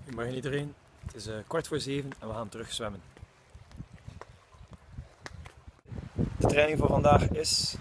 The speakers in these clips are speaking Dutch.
Goedemorgen iedereen, het is 6:15 en we gaan terug zwemmen. De training voor vandaag is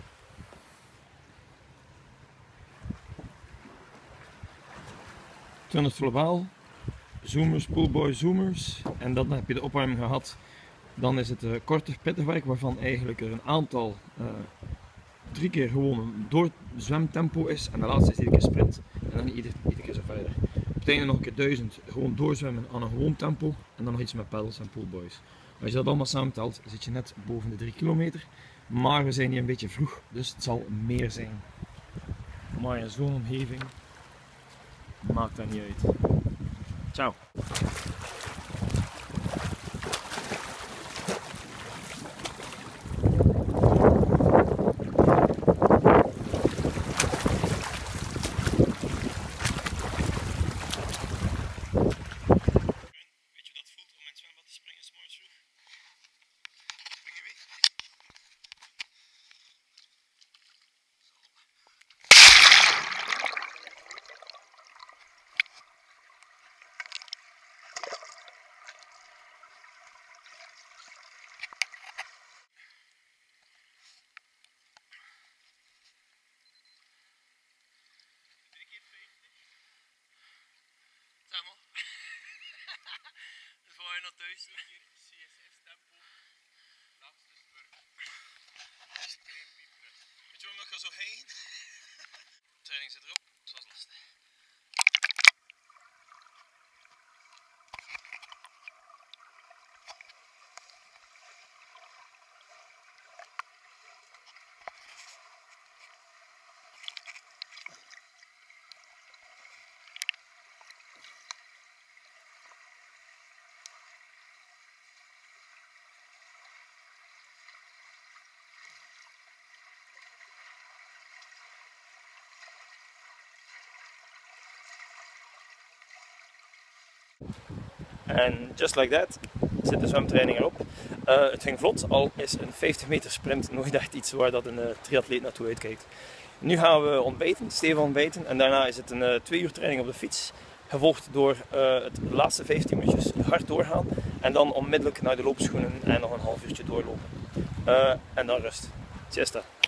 20 globaal, zoomers, poolboy zoomers, en dan heb je de opwarming gehad. Dan is het korter pittigwerk waarvan eigenlijk er een aantal 3 keer gewoon een doorzwemtempo is en de laatste is iedere keer sprint en dan iedere keer zo verder. Op het einde nog een keer 1000 gewoon doorzwemmen aan een gewoon tempo en dan nog iets met paddles en poolboys. Als je dat allemaal samentelt zit je net boven de 3 kilometer, maar we zijn hier een beetje vroeg, dus het zal meer zijn. Maar in zo'n omgeving maakt dat niet uit. Ciao! Dus we gaan naar thuis. CSS-tempo. Laatste spurt. Weet je waarom ik ga zo heen? De training zit erop, het was lastig. En just like that zit de zwemtraining erop. Het ging vlot, al is een 50 meter sprint nooit echt iets waar dat een triatleet naartoe uitkijkt. Nu gaan we ontbijten, stevig ontbijten, en daarna is het een 2 uur training op de fiets. Gevolgd door het laatste 15 minuutjes hard doorgaan en dan onmiddellijk naar de loopschoenen en nog een half uurtje doorlopen. En dan rust. Siesta.